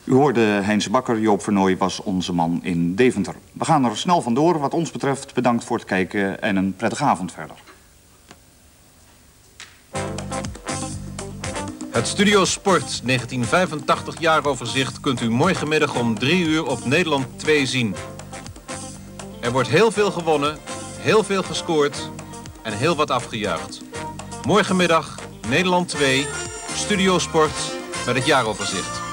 U hoorde Heinz Bakker, Joop Vernooy was onze man in Deventer. We gaan er snel vandoor. Wat ons betreft bedankt voor het kijken en een prettige avond verder. Het Studio Sport 1985 jaaroverzicht kunt u morgenmiddag om 3 uur op Nederland 2 zien. Er wordt heel veel gewonnen, heel veel gescoord en heel wat afgejuicht. Morgenmiddag Nederland 2, Studio Sport met het jaaroverzicht.